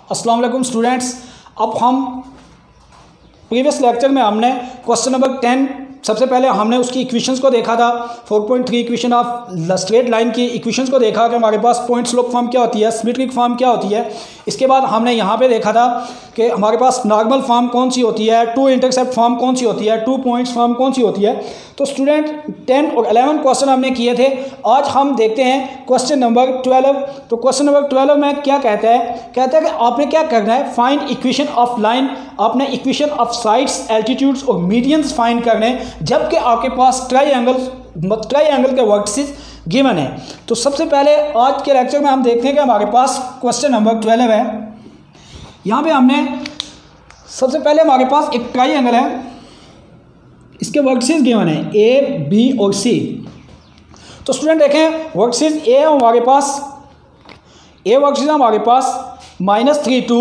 अस्सलाम वालेकुम स्टूडेंट्स। अब हम प्रीवियस लेक्चर में हमने क्वेश्चन नंबर 10 सबसे पहले हमने उसकी इक्वेशंस को देखा था। 4.3 इक्वेशन ऑफ स्ट्रेट लाइन की इक्वेशंस को देखा कि हमारे पास पॉइंट स्लोप फॉर्म क्या होती है, सिमेट्रिक फॉर्म क्या होती है। इसके बाद हमने यहाँ पे देखा था कि हमारे पास नॉर्मल फॉर्म कौन सी होती है, टू इंटरसेप्ट फॉर्म कौन सी होती है, 2 पॉइंट्स फॉर्म कौन सी होती है। तो स्टूडेंट 10 और 11 क्वेश्चन हमने किए थे। आज हम देखते हैं क्वेश्चन नंबर 12। तो क्वेश्चन नंबर 12 में क्या कहता है कि आपने क्या करना है, फाइंड इक्वेशन ऑफ लाइन। आपने इक्वेशन ऑफ साइड्स, एल्टीट्यूड्स और मीडियंस फाइंड करने, जबकि आपके पास ट्राइएंगल के वर्टिसेस गिवन है। तो सबसे पहले आज के लेक्चर में हम देखते हैं कि हमारे पास क्वेश्चन नंबर 12 है। यहाँ पे हमने सबसे पहले हमारे पास एक ट्राइएंगल है, इसके वर्टिसेस गिवन है ए, बी और सी। तो स्टूडेंट देखें, वर्टिसेस ए हमारे पास, ए वर्टिसेस हमारे पास -3 2,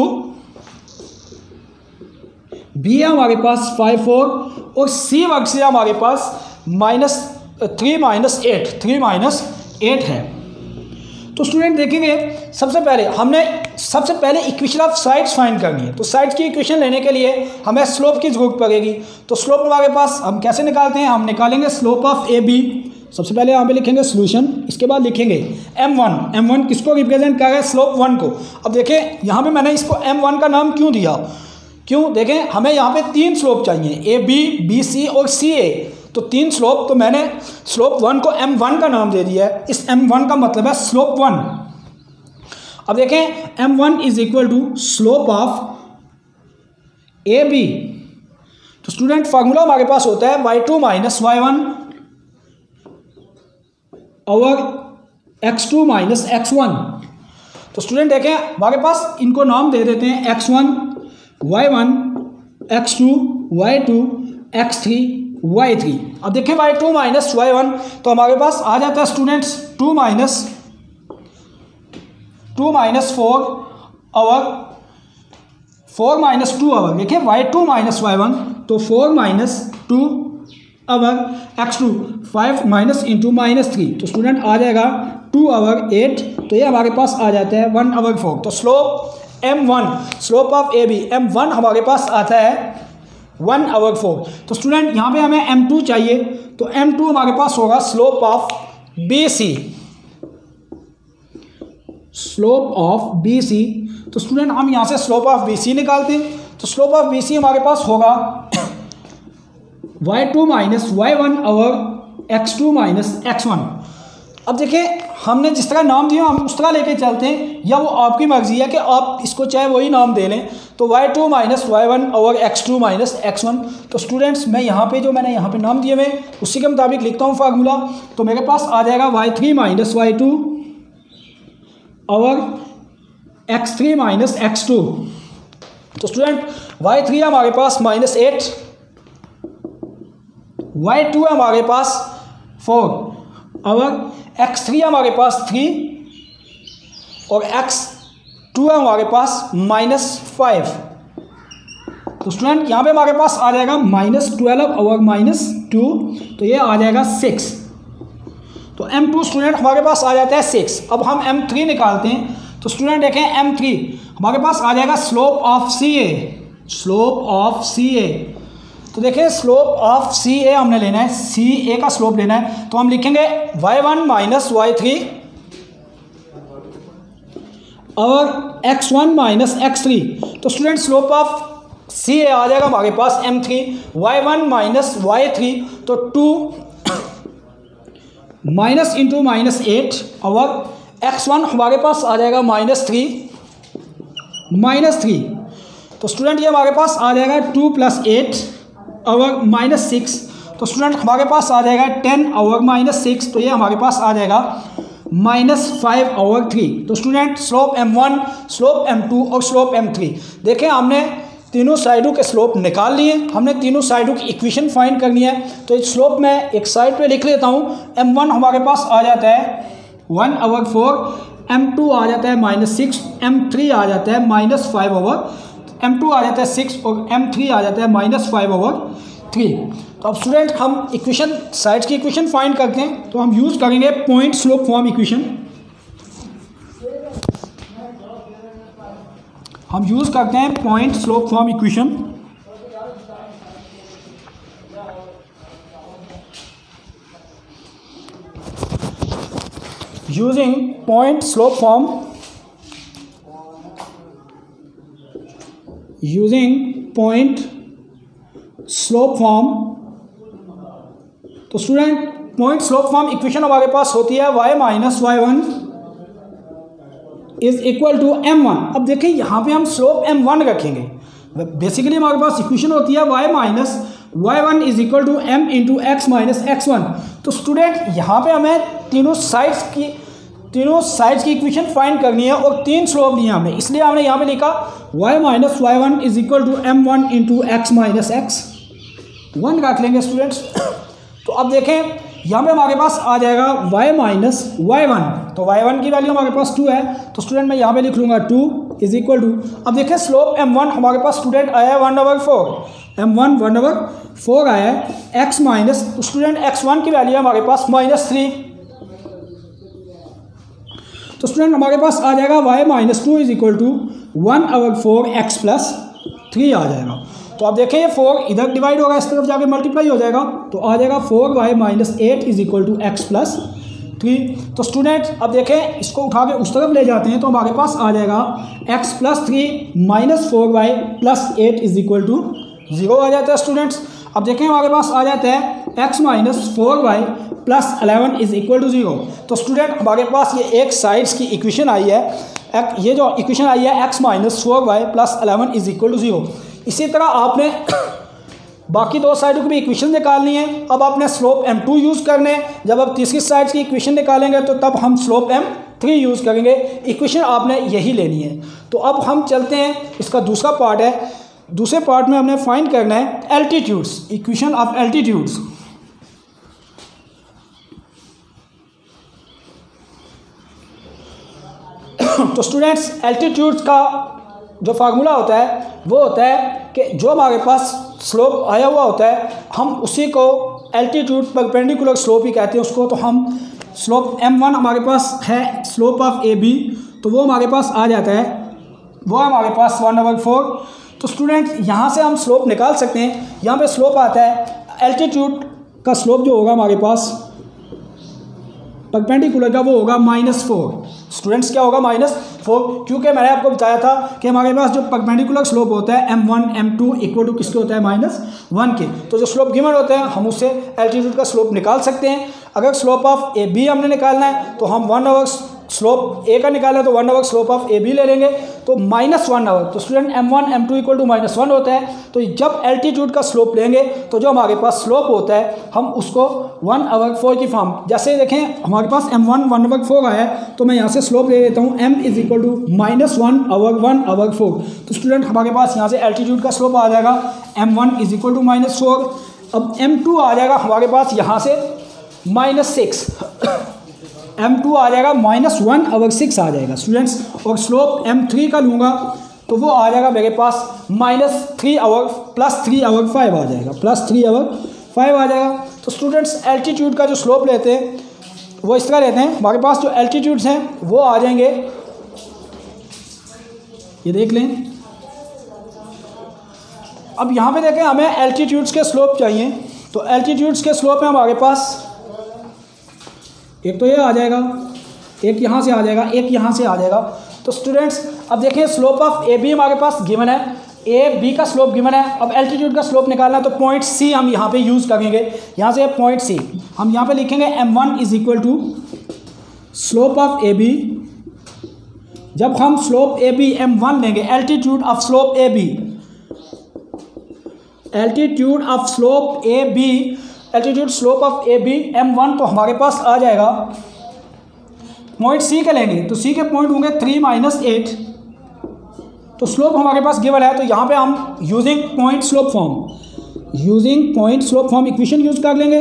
बी है हमारे पास 5 4 और सी वर्टिसेस हमारे पास -3 -8 है। तो स्टूडेंट देखेंगे, सबसे पहले इक्वेशन ऑफ साइड्स फाइंड करनी है। तो साइड्स की इक्वेशन लेने के लिए हमें स्लोप की जरूरत पड़ेगी। तो स्लोप हमारे पास हम कैसे निकालते हैं, हम निकालेंगे स्लोप ऑफ ए बी। सबसे पहले यहाँ पे लिखेंगे सोल्यूशन, इसके बाद लिखेंगे m1 किसको रिप्रेजेंट कर रहा है, स्लोप 1 को। अब देखें यहाँ पे मैंने इसको m1 का नाम क्यों दिया, देखें हमें यहाँ पे 3 स्लोप चाहिए, ए बी, बी सी और सी ए। तो 3 स्लोप, तो मैंने स्लोप 1 को m1 का नाम दे दिया है। इस m1 का मतलब है स्लोप 1। अब देखें m1 is equal to slope of A B. तो स्टूडेंट फार्मूला हमारे पास होता है y2 माइनस y1 और x2 माइनस x1। तो स्टूडेंट देखें हमारे पास इनको नाम दे देते हैं x1 y1, x2 y2, x3 y3। अब देखें y2 माइनस y1, तो हमारे पास आ जाता है स्टूडेंट्स 2 माइनस 4 और 4 माइनस 2 आवर। देखिए y2 माइनस y1, तो 4 minus 2 our, x2 5 minus into -3। तो स्टूडेंट आ जाएगा 2 आवर 8। तो ये हमारे पास आ जाता है 1 आवर 4। तो slope m1, slope of A B m1 हमारे पास आता है 1 आवर 4। तो स्टूडेंट यहाँ पे हमें m2 चाहिए, तो m2 हमारे पास होगा slope of B C, slope of B C. तो स्टूडेंट हम यहाँ से स्लोप ऑफ बी सी निकालते हैं। तो स्लोप ऑफ बी सी हमारे पास होगा y2 माइनस y1 और x2 माइनस x1। अब देखिए हमने जिस तरह नाम दिया हम उस तरह लेके चलते हैं, या वो आपकी मर्जी है कि आप इसको चाहे वही नाम दे लें। तो y2 माइनस y1 और x2 माइनस x1। तो स्टूडेंट्स मैं यहाँ पे मैंने यहाँ पे नाम दिए हुए उसी के मुताबिक लिखता हूँ फार्मूला। तो मेरे पास आ जाएगा y3 माइनस y2 और x3 माइनस x2। तो स्टूडेंट y3 हमारे पास -8, y2 है हमारे पास 4 और x3 हमारे पास 3 और x2 है हमारे पास -5। तो स्टूडेंट यहाँ पे हमारे पास आ जाएगा -12 और -2, तो ये आ जाएगा 6। तो m2 स्टूडेंट हमारे पास आ जाता है 6। अब हम m3 निकालते हैं। तो स्टूडेंट देखें m3 हमारे पास आ जाएगा स्लोप ऑफ सी ए। तो देखिए स्लोप ऑफ सी ए हमने लेना है, सी ए का स्लोप लेना है। तो हम लिखेंगे y1 माइनस y3 और x1 माइनस x3। तो student slope of C A आ जाएगा हमारे पास m3, y1 माइनस y3, तो 2 माइनस इंटू -8 और x1 हमारे पास आ जाएगा -3। तो स्टूडेंट ये हमारे पास आ जाएगा 2 + 8 और -6। तो स्टूडेंट हमारे पास आ जाएगा 10 और -6। तो ये हमारे पास आ जाएगा -5 और 3। तो student slope m1, slope m2 और स्लोप m3। देखें हमने तीनों साइडों के स्लोप निकाल लिए, हमने तीनों साइडों की इक्वेशन फाइंड करनी है। तो इस स्लोप में एक साइड पे लिख लेता हूँ। m1 हमारे पास आ जाता है 1 आवर 4, m2 आ जाता है -6, m3 आ जाता है -5 ओवर, m2 आ जाता है 6 और m3 आ जाता है -5 ओवर 3। तो अब स्टूडेंट हम इक्वेशन, साइड्स की इक्वेशन फाइंड करते हैं। तो हम यूज़ करेंगे पॉइंट स्लोप फॉर्म इक्वेशन। हम यूज़ करते हैं point slope form equation. Using point slope form, तो student point slope form equation हमारे पास होती है y minus y1 is equal to m1। अब देखिए यहाँ पे हम स्लोप m1 रखेंगे। बेसिकली हमारे पास इक्वेशन होती है y minus y1 is equal to m into x minus x1। तो स्टूडेंट यहाँ पे हमें तीनों साइड्स की इक्वेशन फाइंड करनी है और 3 स्लोप लिए हमने, इसलिए हमने यहाँ पे लिखा y minus y1 is equal to m1 into x minus x1 रख लेंगे स्टूडेंट्स। तो अब देखें यहाँ पे हमारे पास आ जाएगा y माइनस y1, तो y1 की वैल्यू हमारे पास 2 है, तो स्टूडेंट मैं यहाँ पे लिख लूँगा 2 इज इक्वल टू, अब देखें स्लोप m1 हमारे पास स्टूडेंट आया है 1/4, m1 1/4 आया है, x माइनस, तो स्टूडेंट x1 की वैल्यू है हमारे पास -3, तो स्टूडेंट हमारे पास आ जाएगा y minus 2 is equal to 1/4 x plus 3 आ जाएगा। तो आप देखें ये 4 इधर डिवाइड होगा, इस तरफ जाके मल्टीप्लाई हो जाएगा, तो आ जाएगा 4y minus 8 is equal to x plus 3। तो स्टूडेंट अब देखें इसको उठा के उस तरफ ले जाते हैं, तो हमारे पास आ जाएगा x plus 3 minus 4y plus 8 is equal to 0 आ जाता है स्टूडेंट्स। अब देखें हमारे पास आ जाता है x minus 4y plus 11 is equal to 0। तो स्टूडेंट हमारे पास ये एक साइड्स की इक्वेशन आई है, ये जो इक्वेशन आई है x minus 4y plus 11 is equal to 0। इसी तरह आपने बाकी 2 साइडों की भी इक्वेशन निकालनी है। अब आपने स्लोप m2 यूज़ करने, जब आप तीसरी साइड की इक्वेशन निकालेंगे तो तब हम स्लोप m3 यूज़ करेंगे। इक्वेशन आपने यही लेनी है। तो अब हम चलते हैं, इसका दूसरा पार्ट है, दूसरे पार्ट में हमने फाइंड करना है एल्टीट्यूड्स, इक्वेशन ऑफ एल्टीट्यूड्स। तो स्टूडेंट्स एल्टीट्यूड्स का जो फार्मूला होता है वो होता है कि जो हमारे पास स्लोप आया हुआ होता है हम उसी को एल्टीट्यूड परपेंडिकुलर स्लोप ही कहते हैं उसको। तो हम स्लोप m1 हमारे पास है स्लोप ऑफ AB, तो वो हमारे पास आ जाता है, वो हमारे पास 1/4। तो स्टूडेंट यहाँ से हम स्लोप निकाल सकते हैं। यहाँ पे स्लोप आता है एल्टीट्यूड का स्लोप जो होगा हमारे पास परपेंडिकुलर का वो होगा -4। स्टूडेंट्स क्या होगा -4, क्योंकि मैंने आपको बताया था कि हमारे पास जो परपेंडिकुलर स्लोप होता है m1 m2 इक्वल टू किसके होता है -1 के। तो जो स्लोप गिवन होते हैं हम उससे एल्टीट्यूड का स्लोप निकाल सकते हैं। अगर स्लोप ऑफ AB हमने निकालना है तो हम 1/, स्लोप A का निकालना है तो 1/, स्लोप ऑफ AB ले लेंगे तो -1/। तो student m1 m2 equal to -1 होता है। तो जब एल्टीट्यूड का स्लोप लेंगे तो जो हमारे पास स्लोप होता है हम उसको 1/4 की फॉर्म, जैसे देखें हमारे पास m1 1/4 आया है तो मैं यहाँ से स्लोप ले लेता हूँ m इज इक्वल टू -1/1/4। तो स्टूडेंट हमारे पास यहाँ से एल्टीट्यूड का स्लोप आ जाएगा m1 इज इक्वल टू -4। अब m2 आ जाएगा हमारे पास यहाँ से -6, m2 आ जाएगा -1/6 आ जाएगा स्टूडेंट्स। और स्लोप m3 का लूँगा तो वो आ जाएगा मेरे पास -3/5 आ जाएगा, +3/5 आ जाएगा। तो स्टूडेंट्स एल्टीट्यूड का जो स्लोप लेते हैं वो इस तरह लेते हैं, हमारे पास जो एल्टीट्यूड्स हैं वो आ जाएंगे, ये देख लें। अब यहाँ पे देखें हमें एल्टीट्यूड्स के स्लोप चाहिए, तो एल्टीट्यूड्स के स्लोप है हमारे पास, एक तो ये आ जाएगा, एक यहाँ से आ जाएगा, एक यहाँ से आ जाएगा। तो स्टूडेंट्स अब देखिए स्लोप ऑफ AB हमारे पास गिवन है, AB का स्लोप गिवन है। अब एल्टीट्यूड का स्लोप निकालना है तो पॉइंट C हम यहाँ पे यूज़ करेंगे। यहाँ से पॉइंट C हम यहाँ पे लिखेंगे m1 is equal to slope of AB। जब हम स्लोप AB m1 लेंगे, altitude of slope AB, altitude of slope AB, altitude slope of AB m1, तो हमारे पास आ जाएगा पॉइंट C के लेंगे तो C के पॉइंट होंगे 3 - 8। तो स्लोप हमारे पास गिवन है, तो यहाँ पे हम using point slope form equation use कर लेंगे।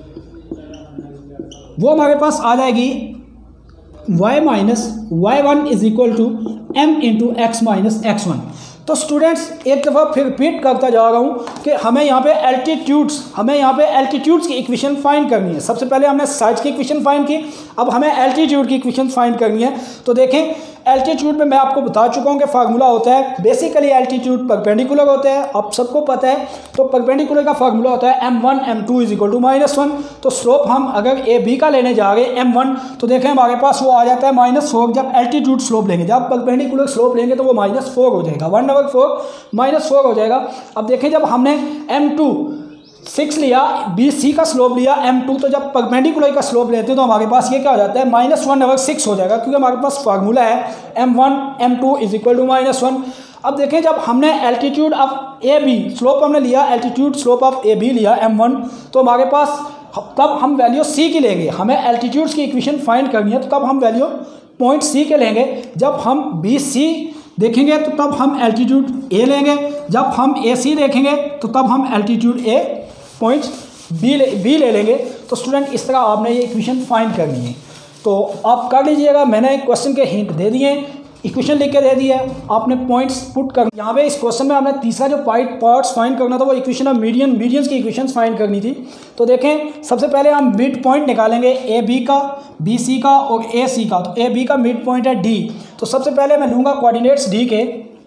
वो हमारे पास आ जाएगी y minus y1 is equal to m into x minus x1। तो स्टूडेंट्स एक दफ़ा फिर रिपीट करता जा रहा हूँ कि हमें यहाँ पे एल्टीट्यूड्स की इक्वेशन फाइंड करनी है। सबसे पहले हमने साइज की इक्वेशन फाइंड की, अब हमें एल्टीट्यूड की इक्वेशन फाइंड करनी है। तो देखें एल्टीट्यूड में मैं आपको बता चुका हूँ कि फार्मूला होता है, बेसिकली एल्टीट्यूड परपेंडिकुलर होते हैं, आप सबको पता है। तो परपेंडिकुलर का फार्मूला होता है m1 m2 = -1। तो स्लोप हम अगर ए बी का लेने जा रहे हैं m1, तो देखें हमारे पास वो आ जाता है -4। जब एल्टीट्यूड स्लोप लेंगे, जब परपेंडिकुलर स्लोप लेंगे तो वो -4 हो जाएगा, 1/4 -4 हो जाएगा। अब देखें जब हमने m2 6 लिया, बी सी का स्लोप लिया m2, तो जब परपेंडिकुलर का स्लोप लेते हैं तो हमारे पास ये क्या हो जाता है -1/6 हो जाएगा, क्योंकि हमारे पास फार्मूला है m1 m2 = -1। अब देखें जब हमने altitude of A B slope हमने लिया, altitude slope of A B लिया m1, तो हमारे पास तब हम वैल्यू सी की लेंगे। हमें एल्टीट्यूड्स की इक्वेशन फाइंड करनी है, तो तब हम वैल्यू पॉइंट सी के लेंगे। जब हम बी सी देखेंगे तो तब हम एल्टीट्यूड ए लेंगे, जब हम ए सी देखेंगे तो तब हम एल्टीट्यूड ए पॉइंट बी ले लेंगे। तो स्टूडेंट इस तरह आपने ये इक्वेशन फाइंड करनी है, तो आप कर लीजिएगा। मैंने एक क्वेश्चन के हिंट दे दिए, इक्वेशन लिख के दे दिया, आपने पॉइंट्स पुट कर। यहाँ पे इस क्वेश्चन में हमने तीसरा जो पार्ट्स फाइंड करना था वो इक्वेशन ऑफ मीडियंस की इक्वेशंस फाइंड करनी थी। तो देखें सबसे पहले हम मिड पॉइंट निकालेंगे ए बी का, बी सी का और ए सी का। तो ए बी का मिड पॉइंट है डी, तो सबसे पहले मैं लूँगा कोऑर्डिनेट्स डी के।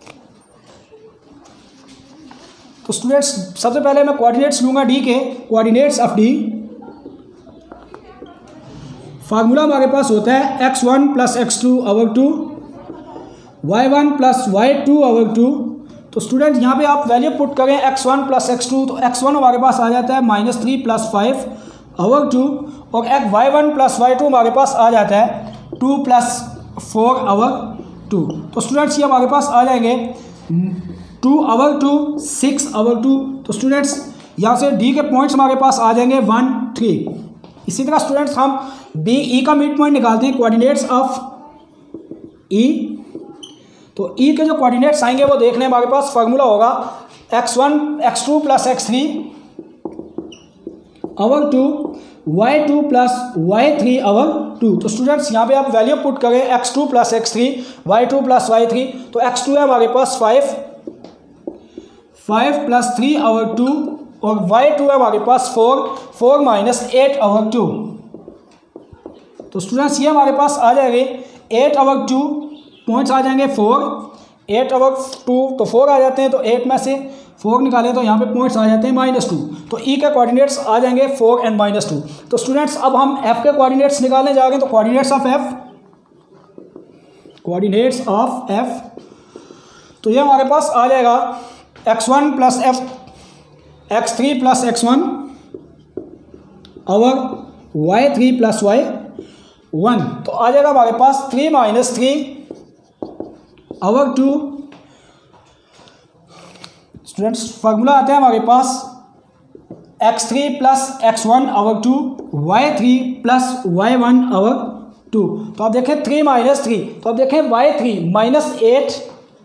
तो स्टूडेंट्स सबसे पहले मैं कोऑर्डिनेट्स लूँगा डी के, कोऑर्डिनेट्स ऑफ डी। फार्मूला हमारे पास होता है x1 + x2/2 y1 + y2/2। तो स्टूडेंट यहाँ पे आप वैल्यू पुट करें x1 + x2, तो x1 हमारे पास आ जाता है -3 + 5/2 और y1 + y2 हमारे पास आ जाता है 2 + 4/2। तो स्टूडेंट्स ये हमारे पास आ जाएंगे 2/2 6/2। तो स्टूडेंट्स यहाँ से डी के पॉइंट्स हमारे पास आ जाएंगे 1 3। इसी तरह स्टूडेंट्स हम बी ई का मिड पॉइंट निकालते हैं, कोऑर्डिनेट्स ऑफ ई। तो ई के जो कोऑर्डिनेट्स आएंगे वो देखने हमारे पास फार्मूला होगा x1 x2 + x3/2 y2 + y3/2। तो स्टूडेंट्स यहाँ पे आप वैल्यू पुट करें x2 + x3 y2 + y3। तो x2 है हमारे पास 5 + 3/2 और y2 है हमारे पास 4 - 8/2। तो स्टूडेंट्स ये हमारे पास आ जाएंगे 8/2, पॉइंट्स आ जाएंगे 4 8/2, तो 4 आ जाते हैं, तो 8 में से 4 निकालें तो यहाँ पे पॉइंट्स आ जाते हैं -2। तो ई के कोऑर्डिनेट्स आ जाएंगे 4 और -2। तो स्टूडेंट्स अब हम एफ के कोऑर्डिनेट्स निकालने जा रहे हैं। तो कोऑर्डिनेट्स ऑफ एफ, तो ये हमारे पास आ जाएगा x1 + x3 + x1 और y3 + y1। तो आ जाएगा हमारे पास 3 - 3/2। स्टूडेंट्स फार्मूला आता है हमारे पास x3 + x1/2 y3 + y1/2। तो आप देखें 3 - 3, तो आप देखें y3 -8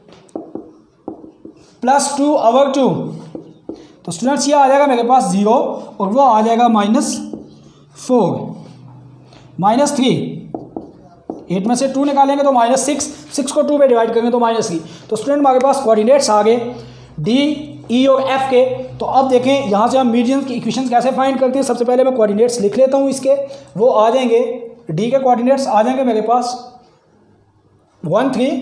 + 2/2। तो स्टूडेंट्स ये आ जाएगा मेरे पास 0 और वो आ जाएगा -4 -3। 8 में से 2 निकालेंगे तो -6 को 2 पे डिवाइड करेंगे तो -3। तो स्टूडेंट हमारे पास कोऑर्डिनेट्स आ गए डी ई और एफ के। तो अब देखें यहाँ से हम मीडियंस की इक्वेशंस कैसे फाइंड करते हैं। सबसे पहले मैं कोऑर्डिनेट्स लिख लेता हूँ इसके, वो आ जाएंगे डी के कोऑर्डिनेट्स आ जाएंगे मेरे पास 1 3,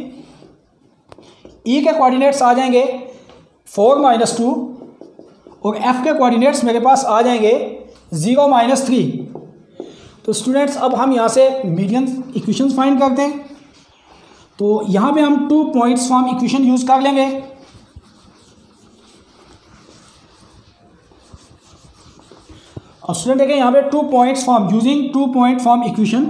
ई के कोऑर्डिनेट्स आ जाएंगे 4 - 2 और एफ के कोऑर्डिनेट्स मेरे पास आ जाएंगे 0 - 3। तो स्टूडेंट्स अब हम यहाँ से मीडियन इक्वेशंस फाइंड करते हैं। तो यहाँ पे हम 2 पॉइंट्स फॉर्म इक्वेशन यूज़ कर लेंगे। अब स्टूडेंट देखें यहाँ पे 2 points form using 2 point form equation,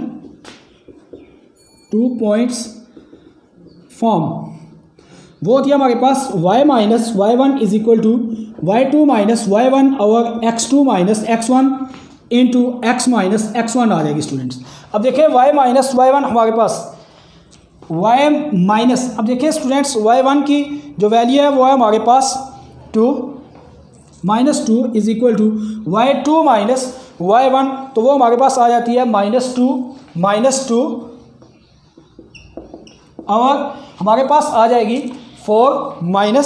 2 points form वो होती है हमारे पास y - y1 = y2 - y1 और x2 - x1 into x - x1 आ जाएगी स्टूडेंट्स। अब देखिए y - y1 हमारे पास अब देखिए स्टूडेंट्स y1 की जो वैल्यू है वो है हमारे पास 2 -2 = y2 - y1, तो वो हमारे पास आ जाती है -2 और हमारे पास आ जाएगी 4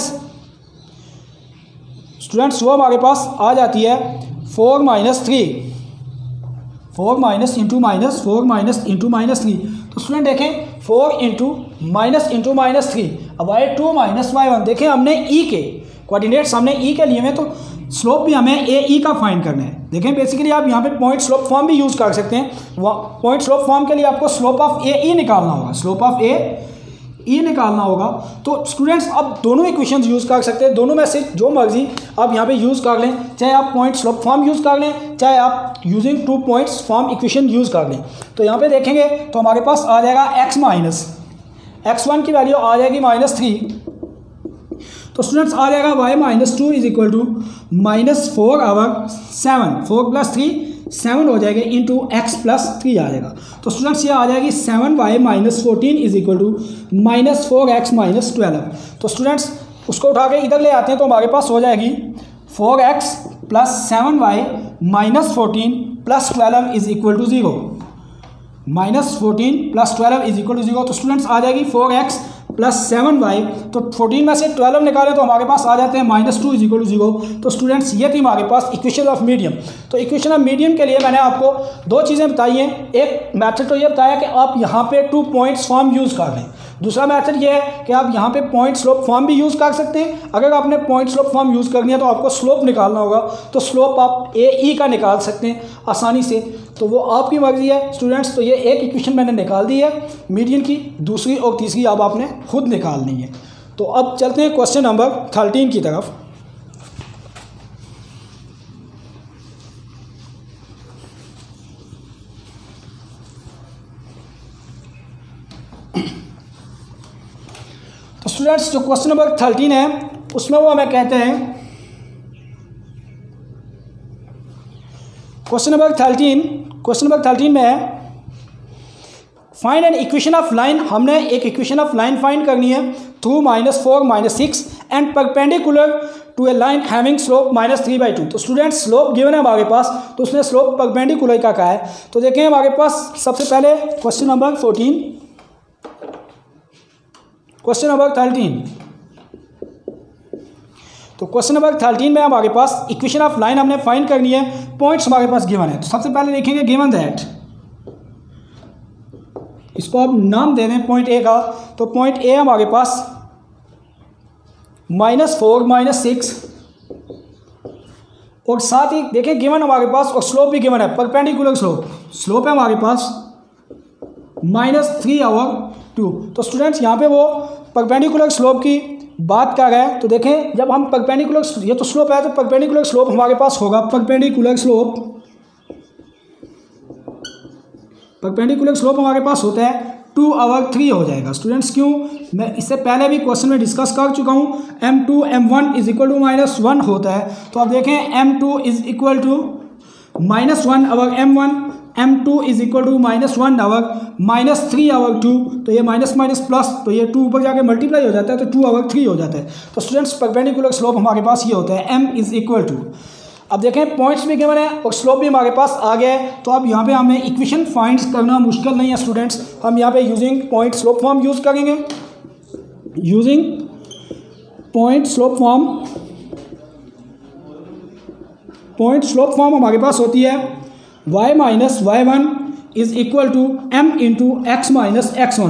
स्टूडेंट्स वो हमारे पास आ जाती है 4 - 3 4 - 3। तो स्टूडेंट देखें 4 × माइनस इंटू माइनस 3, अब y2 माइनस y1। देखें हमने ई के कोऑर्डिनेट्स हमने ई के लिए में, तो स्लोप भी हमें ए ई का फाइंड करना है। देखें बेसिकली आप यहाँ पे पॉइंट स्लोप फॉर्म भी यूज़ कर सकते हैं। पॉइंट स्लोप फॉर्म के लिए आपको स्लोप ऑफ ए ई निकालना होगा, स्लोप ऑफ ए ई निकालना होगा। तो स्टूडेंट्स अब दोनों इक्वेशन यूज़ कर सकते हैं, दोनों में से जो मर्जी आप यहाँ पे यूज़ कर लें, चाहे आप पॉइंट स्लोप फॉर्म यूज़ कर लें, चाहे आप using 2 points form equation use कर लें। तो यहाँ पे देखेंगे तो हमारे पास आ जाएगा x माइनस x1 की वैल्यू आ जाएगी -3, तो स्टूडेंट्स आ जाएगा y minus 2 is equal to -4 और 7, 4 + 3 7 हो जाएगा इंटू x + 3 आ जाएगा। तो स्टूडेंट्स ये आ जाएगी 7y minus 14 is equal to -4x minus 12। तो स्टूडेंट्स उसको उठा के इधर ले आते हैं तो हमारे पास हो जाएगी 4x + 7y minus 14 + 12 is equal to 0, -14 + 12 is equal to 0। तो स्टूडेंट्स आ जाएगी 4x + 7y, तो 14 में से 12 निकालें तो हमारे पास आ जाते हैं -2 इज इक्वल टू 0। तो स्टूडेंट्स ये थी हमारे पास इक्वेशन ऑफ मीडियम। तो इक्वेशन ऑफ मीडियम के लिए मैंने आपको 2 चीज़ें बताई हैं। एक मेथड तो ये बताया कि आप यहाँ पे 2 पॉइंट्स फॉर्म यूज़ कर लें, दूसरा मेथड ये है कि आप यहाँ पे पॉइंट स्लोप फॉर्म भी यूज़ कर सकते हैं। अगर आपने पॉइंट स्लोप फॉर्म यूज़ करनी है तो आपको स्लोप निकालना होगा, तो स्लोप आप ए ई का निकाल सकते हैं आसानी से, तो वो आपकी मर्ज़ी है स्टूडेंट्स। तो ये एक इक्वेशन मैंने निकाल दी है मीडियन की, दूसरी और तीसरी अब आपने खुद निकालनी है। तो अब चलते हैं क्वेश्चन नंबर 13 की तरफ। तो स्टूडेंट्स जो क्वेश्चन नंबर 13 है उसमें वो हमें कहते हैं, क्वेश्चन नंबर 13 में है find an equation of line. हमने एक इक्वेशन ऑफ लाइन फाइंड करनी है through -4 -6 and perpendicular to a line having slope -3/2। तो स्टूडेंट्स स्लोप गिवन है हमारे पास, तो उसने स्लोप परपेंडिकुलर का कहा है। तो देखें हमारे पास सबसे पहले क्वेश्चन नंबर 13 तो क्वेश्चन नंबर 13 में हमारे पास इक्वेशन ऑफ लाइन हमने फाइंड करनी है, पॉइंट्स हमारे पास गिवन है। तो सबसे पहले देखेंगे गिवन दैट, इसको आप नाम दे दें पॉइंट ए का। तो पॉइंट ए हमारे पास -4 -6 और साथ ही देखें गिवन हमारे पास और स्लोप भी गिवन है, परपेंडिकुलर स्लोप है हमारे पास -3/2। तो स्टूडेंट्स यहाँ पे वो परपेंडिकुलर स्लोप की बात कर रहे हैं। तो देखें जब हम परपेंडिकुलर, ये तो स्लोप है तो परपेंडिकुलर स्लोप हमारे पास होगा, परपेंडिकुलर स्लोप हमारे पास होता है 2/3 हो जाएगा। स्टूडेंट्स क्यों, मैं इससे पहले भी क्वेश्चन में डिस्कस कर चुका हूँ, m2 m1 is equal to -1 होता है। तो आप देखें m2 is equal to -1/m1, m2 is equal to -1/-3/2। तो ये माइनस माइनस प्लस, तो ये 2 ऊपर जाके मल्टीप्लाई हो जाता है तो 2/3 हो जाता है। तो स्टूडेंट्स परपेंडिकुलर स्लोप हमारे पास ये होता है m इज इक्वल टू, अब देखें पॉइंट्स भी गिवन है और स्लोप भी हमारे पास आ गया है। तो अब यहाँ पे हमें इक्वेशन फाइंड करना मुश्किल नहीं है स्टूडेंट्स, हम यहाँ पे using point slope form use करेंगे। यूजिंग पॉइंट स्लोप फॉर्म हमारे पास होती है y minus y1 is equal to m into x minus x1।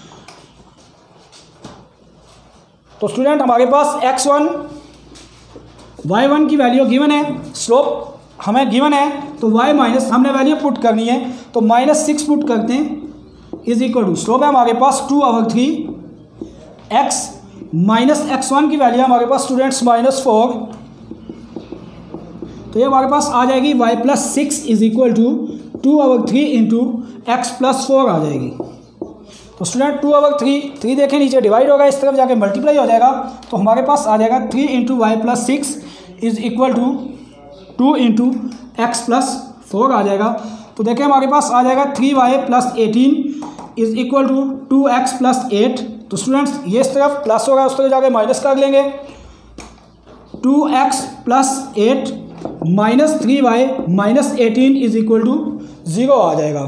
तो स्टूडेंट हमारे पास x1 y1 की वैल्यू गिवन है, स्लोप हमें गिवन है, तो y माइनस हमने वैल्यू पुट करनी है तो -6 पुट करते हैं इज इक्वल टू, स्लोप है हमारे पास 2/3, x माइनस x1 की वैल्यू हमारे पास स्टूडेंट्स -4, तो ये हमारे पास आ जाएगी y + 6 is equal to 2/3 into x + 4 आ जाएगी। तो स्टूडेंट 2/3 देखें नीचे डिवाइड होगा, इस तरफ जाके मल्टीप्लाई हो जाएगा, तो हमारे पास आ जाएगा 3 into y + 6 is equal to 2 into x + 4 आ जाएगा। तो देखें हमारे पास आ जाएगा 3y + 18 is equal to 2x + 8। तो स्टूडेंट्स ये इस तरफ प्लस होगा, उस तरफ जाके माइनस कर लेंगे, 2x + 8 minus 3y minus 18 is equal to 0 आ जाएगा।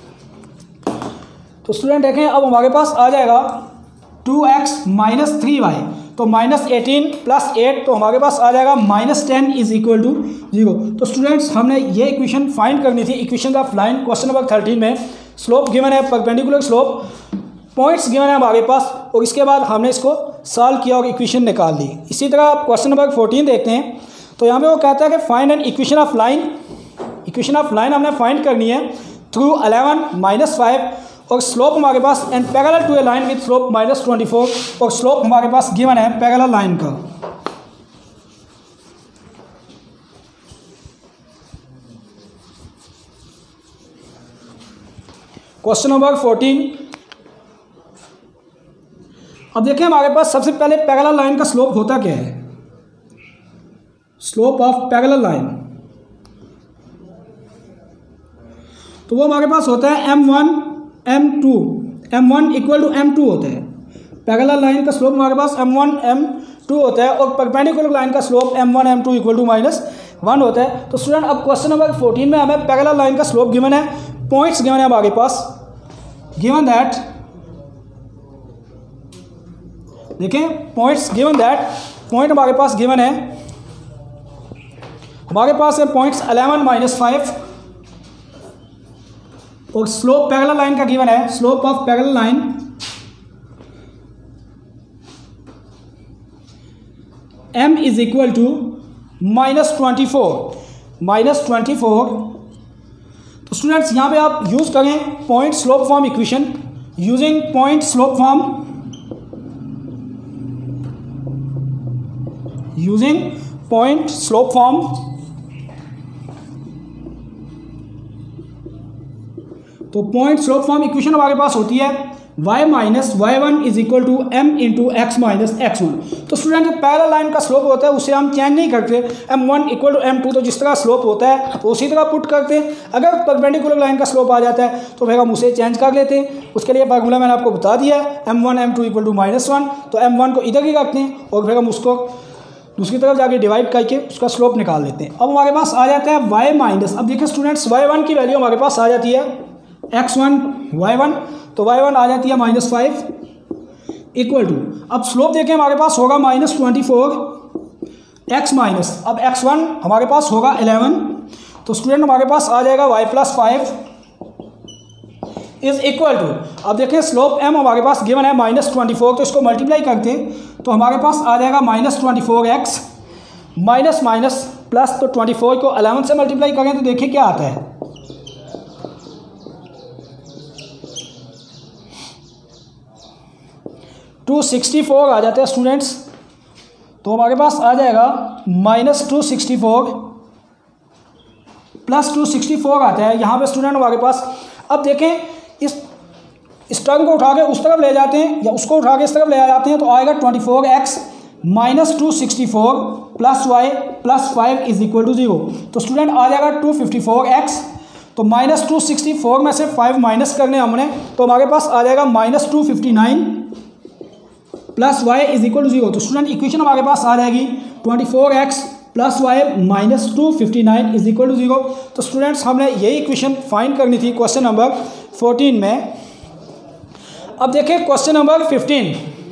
तो स्टूडेंट देखें अब हमारे पास आ जाएगा 2x माइनस 3y, तो -18 + 8, तो हमारे पास आ जाएगा -10 इज इक्वल टू 0। तो स्टूडेंट्स हमने ये इक्वेशन फाइंड करनी थी, equation of line question number 13 में। स्लोप गिवन है परपेंडिकुलर स्लोप पॉइंट्स गिवन है हमारे पास और इसके बाद हमने इसको सॉल्व किया और इक्वेशन निकाल ली। इसी तरह आप क्वेश्चन नंबर 14 देखते हैं तो यहाँ पे वो कहता है कि find an equation of line. Equation of line हमने फाइंड करनी है थ्रू 11 - 5 और स्लोप हमारे पास and parallel to a line with slope -24 और स्लोप हमारे पास गिवन है पैरेलल लाइन का। Question number 14। अब देखिए हमारे पास सबसे पहले पैरेलल लाइन का स्लोप होता क्या है। स्लोप ऑफ पैरेलल लाइन तो वो हमारे पास होता है m1 m2 m1 equal to m2 होता है। पैरेलल लाइन का स्लोप हमारे पास m1 m2 होता है और परपेंडिकुलर लाइन का slope m1 m2 equal to -1 होता है। तो स्टूडेंट अब क्वेश्चन नंबर 14 में हमें पैरेलल लाइन का स्लोप गिवन है, पॉइंट्स गिवन है हमारे पास। गिवन दैट देखें पॉइंट्स गिवन दैट पॉइंट हमारे पास गिवन है, हमारे पास है पॉइंट्स 11 - 5 और स्लोप पैरेलल लाइन का गिवन है। Slope of parallel line m is equal to -24 तो स्टूडेंट्स यहाँ पे आप यूज करें point slope form equation. Using point slope form तो पॉइंट स्लोप फॉर्म इक्वेशन हमारे पास होती है y - y1 is equal to m into x - x1। तो स्टूडेंट जो पैरेलल लाइन का स्लोप होता है उसे हम चेंज नहीं करते, m1 इक्वल टू m2 तो जिस तरह स्लोप होता है तो उसी तरह पुट करते हैं। अगर परपेंडिकुलर लाइन का स्लोप आ जाता है तो फिर हम उसे चेंज कर लेते हैं। उसके लिए फार्मूला मैंने आपको बता दिया है m1 m2 इक्वल टू -1 तो m1 को इधर ही रखते हैं और फिर हम उसको दूसरी तरफ जाके डिवाइड करके उसका स्लोप निकाल लेते हैं। अब हमारे पास आ जाता है y माइनस, अब देखिए स्टूडेंट्स y1 की वैल्यू हमारे पास आ जाती है x1 y1 तो y1 आ जाती है -5 इक्वल टू, अब स्लोप देखें हमारे पास होगा -24 x माइनस, अब x1 हमारे पास होगा 11 तो स्टूडेंट हमारे पास आ जाएगा y + 5 इज इक्वल टू, अब देखें स्लोप m हमारे पास गिवन है -24 तो इसको मल्टीप्लाई करते हैं तो हमारे पास आ जाएगा -24x माइनस माइनस प्लस, तो 24 को 11 से मल्टीप्लाई करें तो देखिए क्या आता है 264 आ जाते हैं स्टूडेंट्स। तो हमारे पास आ जाएगा -264 + 264 आता है यहाँ पे स्टूडेंट हमारे पास। अब देखें इस टर्म को उठा के उस तरफ ले जाते हैं या उसको उठा के इस तरफ ले जाते हैं तो आएगा 24x -264 + y + 5 is equal to 0। तो स्टूडेंट आ जाएगा 254x, तो -264 में से 5 माइनस करने हमने तो हमारे पास आ जाएगा -259 + y इज इक्वल टू 0। तो स्टूडेंट इक्वेशन हमारे पास आ जाएगी 24x + y -259 is equal to 0। तो स्टूडेंट्स हमने यही इक्वेशन फाइंड करनी थी क्वेश्चन नंबर 14 में। अब देखिए question number 15।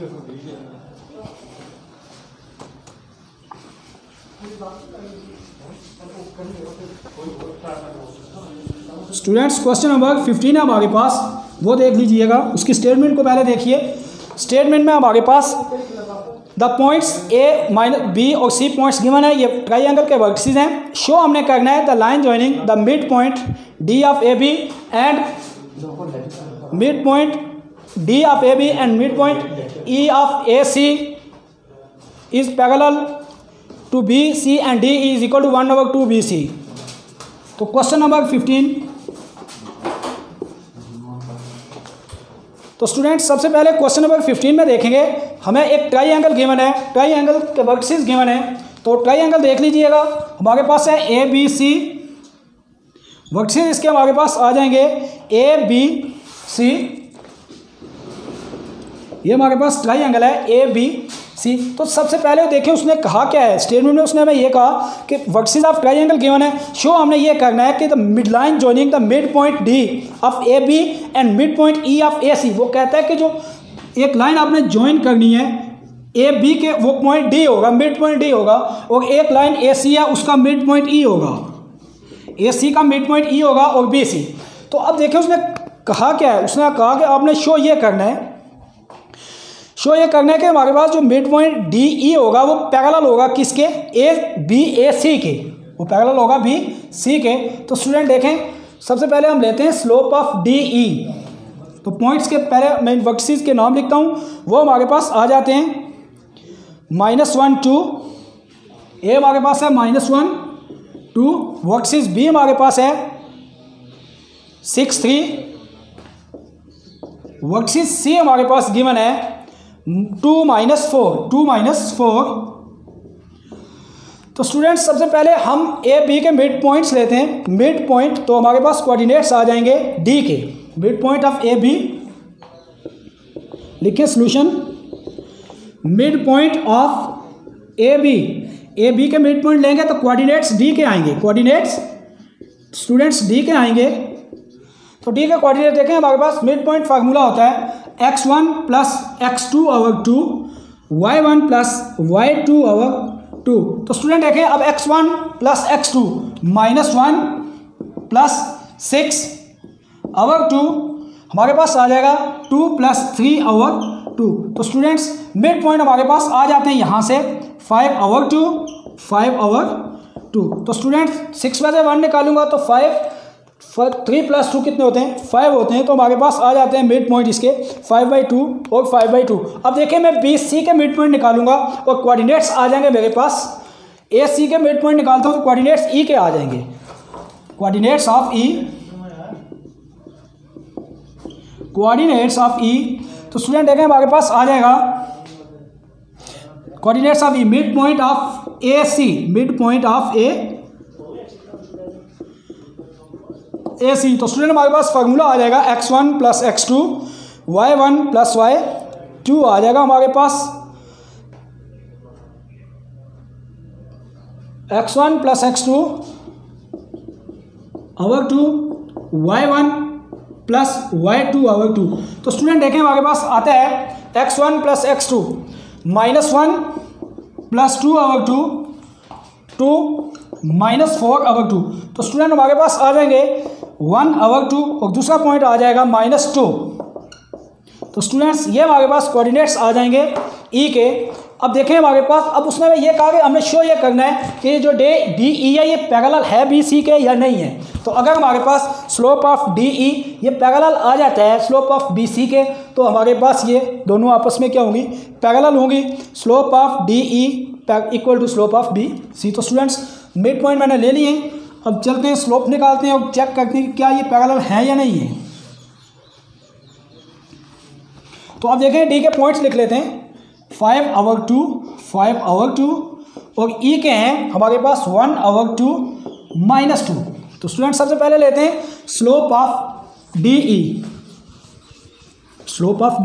Students question number 15 है हमारे पास, वो देख लीजिएगा। उसकी स्टेटमेंट को पहले देखिए। स्टेटमेंट में हमारे पास द पॉइंट्स a - b और c पॉइंट्स गिवन है, ये ट्राइंगल के वर्टिसेस हैं। शो हमने करना है the line joining the mid point d of ab and mid point d of ab and mid point e of ac is parallel to bc and d is equal to 1/2 bc। तो question number 15। तो students सबसे पहले question number 15 में देखेंगे हमें एक triangle given है, triangle के वर्टिसेस गिवन है। तो ट्राइंगल देख लीजिएगा हमारे पास है ए बी सी, वर्टिसेस इसके हमारे पास आ जाएंगे ए बी सी, ये हमारे पास ट्राइंगल है ए बी सी। तो सबसे पहले देखें उसने कहा क्या है स्टेटमेंट में, उसने हमें ये कहा कि वर्टिसेस ऑफ ट्राइंगल गिवन है। शो हमने ये करना है कि the mid line joining the mid point D of A B and mid point E of A C. वो कहता है कि जो एक लाइन आपने ज्वाइन करनी है ए बी के, वो पॉइंट डी होगा, मिड पॉइंट डी होगा, और एक लाइन ए सी है उसका मिड पॉइंट ई होगा, ए सी का मिड पॉइंट ई होगा और बी सी। तो अब देखिए उसने कहा क्या है, उसने कहा कि आपने शो ये करना है शो ये करने के हमारे पास जो मिड पॉइंट डी ई होगा वो पैरेलल होगा किसके, ए बी ए सी के, वो पैरेलल होगा बी सी के। तो स्टूडेंट देखें सबसे पहले हम लेते हैं स्लोप ऑफ डी ई। तो पॉइंट्स के पहले मैं वर्कसीज के नाम लिखता हूँ, वो हमारे पास आ जाते हैं -1 2, ए हमारे पास है -1 2, वर्कसीज बी हमारे पास है 6 3, वर्कसीज सी हमारे पास गिवन है 2 -4। तो स्टूडेंट्स सबसे पहले हम ए बी के मिड पॉइंट्स लेते हैं। मिड पॉइंट तो हमारे पास कोऑर्डिनेट्स आ जाएंगे डी के, mid point of A B लिखिए solution. Mid point of A B के मिड पॉइंट लेंगे तो कोऑर्डिनेट्स डी के आएंगे, कोऑर्डिनेट्स स्टूडेंट्स डी के आएंगे। तो डी का कोऑर्डिनेट देखें हमारे पास मिड पॉइंट फार्मूला होता है x1 + x2/2 y1 + y2/2। तो स्टूडेंट देखें अब x1 + x2 -1 + 6/2 हमारे पास आ जाएगा 2 + 3/2। तो स्टूडेंट्स मिड पॉइंट हमारे पास आ जाते हैं यहाँ से 5/2। तो स्टूडेंट्स 6 में से 1 निकालूंगा तो 3 + 2 कितने होते हैं, 5 होते हैं। तो हमारे पास आ जाते हैं मिड पॉइंट इसके 5/2 और 5/2। अब देखिए मैं बी सी के मिड पॉइंट निकालूंगा और कोऑर्डिनेट्स आ जाएंगे मेरे पास। ए सी के मिड पॉइंट निकालता हूँ तो कोऑर्डिनेट्स ई के आ जाएंगे, कोऑर्डिनेट्स ऑफ ई। तो स्टूडेंट देखें हमारे पास आ जाएगा coordinates of E, mid point of A C, mid point of A C. तो स्टूडेंट हमारे पास फार्मूला आ जाएगा x1 + x2 y1 + y2 आ जाएगा हमारे पास x1 + x2/2 y1 + y2/2। तो स्टूडेंट देखें हमारे पास आता है x1 + x2 -1 + 2/2 2 -4/2। तो स्टूडेंट हमारे पास आ जाएंगे 1/2 और दूसरा पॉइंट आ जाएगा -2। तो स्टूडेंट्स ये हमारे पास कोऑर्डिनेट्स आ जाएंगे ई के। अब देखें हमारे पास, अब उसमें ये कहा कि हमने शो ये करना है कि जो डी ई है ये पैरेलल है बी सी के या नहीं है। तो अगर हमारे पास स्लोप ऑफ डी ई ये पैरेलल आ जाता है स्लोप ऑफ बी सी के, तो हमारे पास ये दोनों आपस में क्या होंगी, पैरेलल होंगी। Slope of D E equal to slope of B C. तो स्टूडेंट्स मिड पॉइंट मैंने ले लिए, अब चलते हैं स्लोप निकालते हैं और चेक करते हैं कि क्या ये पैरेलल है या नहीं है। तो अब देखें डी के पॉइंट्स लिख लेते हैं 5/2 और ई के हैं हमारे पास 1/2 -2। तो स्टूडेंट सबसे पहले लेते हैं slope of D E. Slope of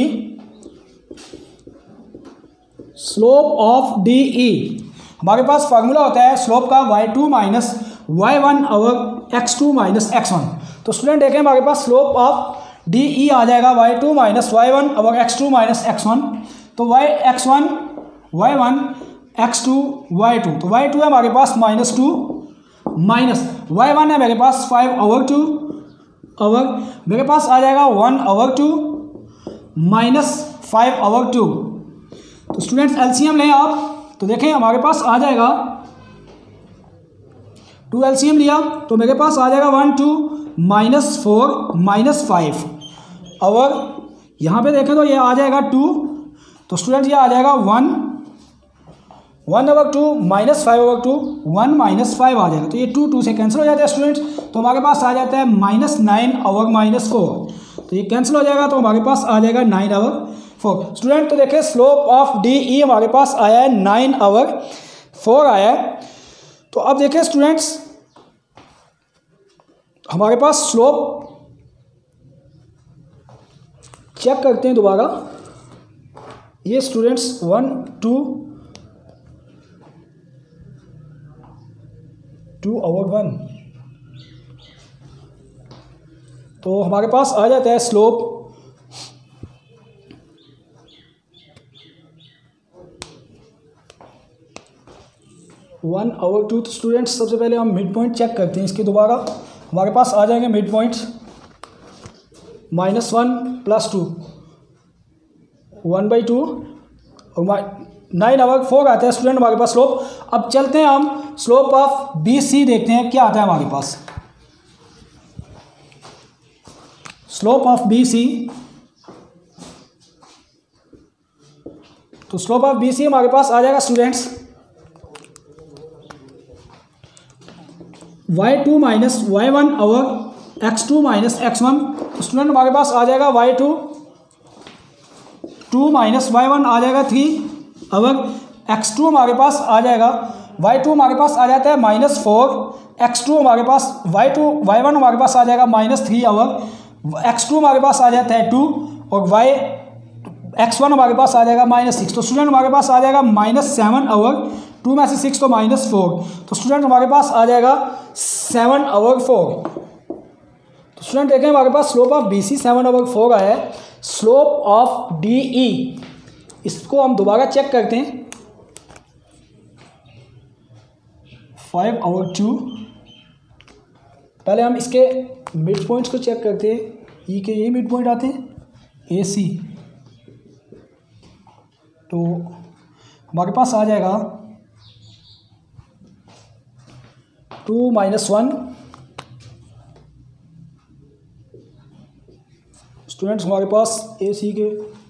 D E हमारे पास फार्मूला होता है स्लोप का y2 - y1/x2 - x1। तो स्टूडेंट देखें हमारे पास स्लोप ऑफ डी ई आ जाएगा y2 - y1/x2 - x1। तो x1 y1 x2 y2, तो y2 है हमारे पास -2 y1 है मेरे पास 5/2 मेरे पास आ जाएगा 1/2 -5/2। तो स्टूडेंट्स एलसीएम लें आप, तो देखें हमारे पास आ जाएगा 2 एलसीएम लिया तो मेरे पास आ जाएगा 1 2 -4 -5 और यहाँ पे देखें तो ये आ जाएगा 2। तो स्टूडेंट ये आ जाएगा 1/2 -5/2 1 -5 आ जाएगा। तो ये 2 से कैंसिल हो जाता है स्टूडेंट्स। तो हमारे पास आ जाता है -9/4। तो ये कैंसिल हो जाएगा तो हमारे पास आ जाएगा 9/4। स्टूडेंट तो देखिए स्लोप ऑफ डी ई हमारे पास आया है 9/4 आया है। तो अब देखिए स्टूडेंट्स हमारे पास स्लोप चेक करते हैं दोबारा। ये स्टूडेंट्स 1 2/1। तो हमारे पास आ जाता है स्लोप 1/2। तो स्टूडेंट्स सबसे पहले हम मिड पॉइंट चेक करते हैं इसके दोबारा। हमारे पास आ जाएंगे मिड पॉइंट्स -1 + 2 1/2 और 9 ओवर 4 आता है स्टूडेंट हमारे पास स्लोप। अब चलते हैं हम स्लोप ऑफ BC देखते हैं क्या आता है हमारे पास। स्लोप ऑफ BC, तो स्लोप ऑफ BC हमारे पास आ जाएगा students y2 minus y1 over x2 minus x1। तो स्टूडेंट हमारे पास आ जाएगा y2 2 माइनस y1 आ जाएगा 3 ओवर x2 हमारे पास आ जाएगा y2 हमारे पास आ जाता है -4, x2 हमारे पास y1 हमारे पास आ जाएगा -3 ओवर x2 हमारे पास आ जाता है 2 और x1 हमारे पास आ जाएगा -6। तो स्टूडेंट हमारे पास आ जाएगा -7 ओवर 2 में से 6 तो -4, तो स्टूडेंट हमारे पास आ जाएगा 7 ओवर 4। तो स्टूडेंट देखें हमारे पास स्लोप ऑफ BC 7 ओवर 4 आया है। स्लोप ऑफ DE इसको हम दोबारा चेक करते हैं 5 ओवर 2। पहले हम इसके मिड पॉइंट्स को चेक करते हैं, ई के यही मिड पॉइंट आते हैं AC। तो हमारे पास आ जाएगा 2 माइनस 1। स्टूडेंट्स हमारे पास AC के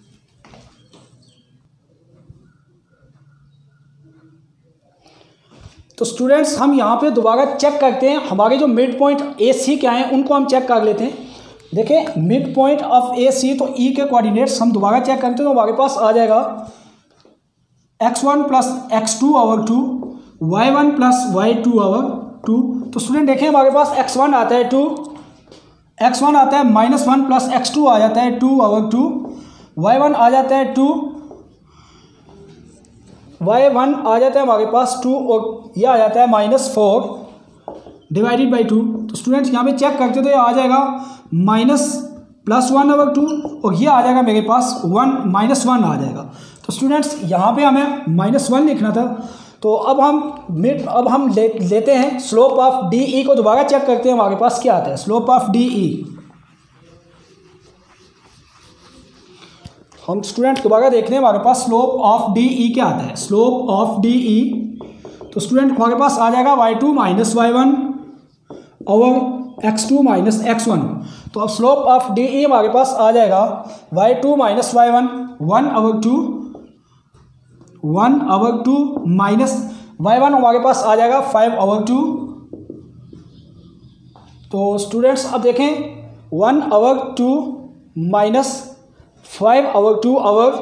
तो स्टूडेंट्स हम यहाँ पे दोबारा चेक करते हैं हमारे जो मिड पॉइंट AC क्या हैं उनको हम चेक कर लेते हैं। देखें मिड पॉइंट ऑफ AC, तो E के कोऑर्डिनेट्स हम दोबारा चेक करते हैं तो हमारे पास आ जाएगा x1 plus x2 over 2, y1 plus y2 over 2। तो स्टूडेंट देखें हमारे पास x1 आता है 2, x1 आता है -1 प्लस x2 आ जाता है 2 ओवर 2, y1 आ जाता है 2, y1 आ जाता है हमारे पास 2 और यह आ जाता है -4 डिवाइडेड बाई 2। तो स्टूडेंट्स यहाँ पे चेक करते तो ये आ जाएगा +1 ओवर 2 और ये आ जाएगा मेरे पास -1 आ जाएगा। तो स्टूडेंट्स यहाँ पे हमें -1 लिखना था। तो अब हम लेते हैं स्लोप ऑफ DE को दोबारा चेक करते हैं हमारे पास क्या आता है। स्लोप ऑफ DE हम स्टूडेंट दोबारा देखते हैं हमारे पास स्लोप ऑफ DE क्या आता है। स्लोप ऑफ DE तो स्टूडेंट हमारे पास आ जाएगा y2 minus y1 over x2 minus x1। तो अब स्लोप ऑफ DE हमारे पास आ जाएगा y2 minus y1 1 over 2 minus y1 हमारे पास आ जाएगा 5 ओवर 2। तो स्टूडेंट्स अब देखें 1 over 2 minus 5 over 2 over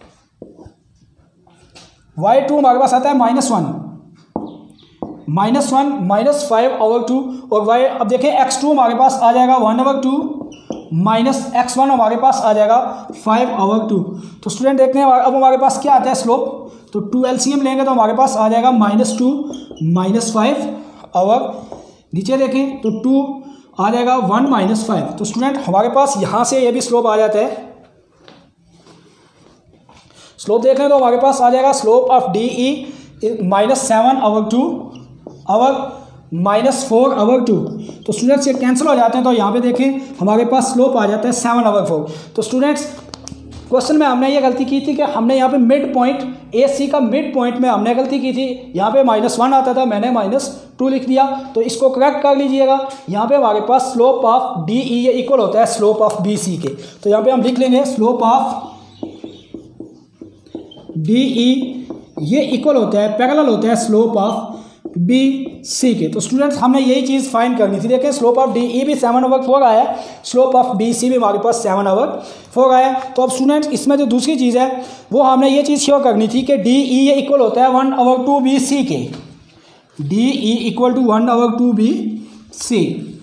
y2 हमारे पास आता है -1 माइनस 5 ओवर 2 और y अब देखें x2 हमारे पास आ जाएगा 1 ओवर 2 माइनस x1 हमारे पास आ जाएगा 5 ओवर 2। तो स्टूडेंट देखते हैं अब हमारे पास क्या आता है स्लोप। तो 2 LCM लेंगे तो हमारे पास आ जाएगा -2 माइनस 5 ओवर नीचे देखें तो 2 आ जाएगा 1 माइनस 5। तो स्टूडेंट हमारे पास यहाँ से ये भी स्लोप आ जाता है। स्लोप देखें तो हमारे पास आ जाएगा slope of DE -7 over 2 over -4 over 2। तो स्टूडेंट्स ये कैंसिल हो जाते हैं तो यहाँ पे देखें हमारे पास स्लोप आ जाता है 7 ओवर 4। तो स्टूडेंट्स क्वेश्चन में हमने ये गलती की थी कि हमने यहाँ पे मिड पॉइंट AC का मिड पॉइंट में हमने गलती की थी। यहाँ पे -1 आता था, मैंने -2 लिख दिया। तो इसको करेक्ट कर लीजिएगा। यहाँ पे हमारे पास स्लोप ऑफ DE ये इक्वल होता है स्लोप ऑफ BC के। तो यहाँ पे हम लिख लेंगे स्लोप ऑफ DE ये इक्वल होता है, पैरेलल होता है स्लोप ऑफ BC के। तो स्टूडेंट्स हमने यही चीज़ फाइंड करनी थी। देखें स्लोप ऑफ DE भी 7 ओवर 4 आया, स्लोप ऑफ BC भी हमारे पास 7 ओवर 4 आया। तो अब स्टूडेंट्स इसमें जो दूसरी चीज़ है वो हमने ये चीज़ श्योर करनी थी कि DE ये इक्वल होता है 1 ओवर 2 BC के। DE equal to 1 over 2 BC।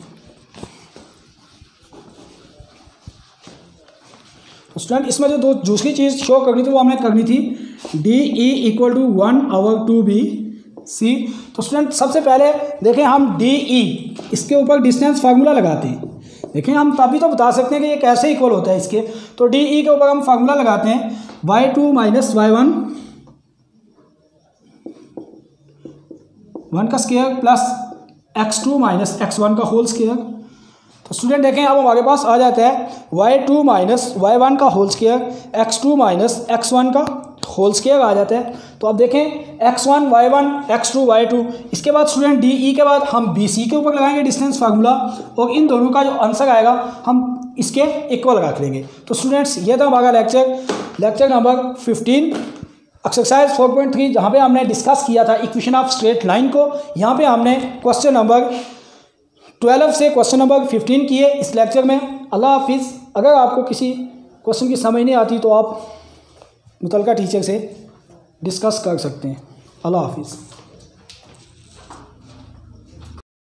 तो स्टूडेंट इसमें जो दूसरी चीज़ शो करनी थी वो हमने करनी थी DE equal to 1 over 2 BC। तो स्टूडेंट सबसे पहले देखें हम DE इसके ऊपर डिस्टेंस फार्मूला लगाते हैं। देखें हम तभी तो बता सकते हैं कि ये कैसे इक्वल होता है इसके। तो DE के ऊपर हम फार्मूला लगाते हैं y2 माइनस y1 1 का square plus x2 minus x1 का होल स्क्वायर तो स्टूडेंट देखें अब हमारे पास आ जाता है y2 माइनस y1 का whole square x2 minus x1 का होल स्क्वायर आ जाता है। तो अब देखें x1 y1 x2 y2, इसके बाद स्टूडेंट डी ई के बाद हम बी सी के ऊपर लगाएंगे डिस्टेंस फार्मूला और इन दोनों का जो आंसर आएगा हम इसके इक्वल रख लेंगे। तो स्टूडेंट्स ये था हमारा लेक्चर नंबर 15 एक्सरसाइज 4.3 जहाँ पे हमने डिस्कस किया था इक्वेशन ऑफ स्ट्रेट लाइन को। यहाँ पे हमने क्वेश्चन नंबर 12 से क्वेश्चन नंबर 15 किए इस लेक्चर में। अल्लाह हाफिज़। अगर आपको किसी क्वेश्चन की समझ नहीं आती तो आप मुतलका टीचर से डिस्कस कर सकते हैं। अल्लाह हाफिज़।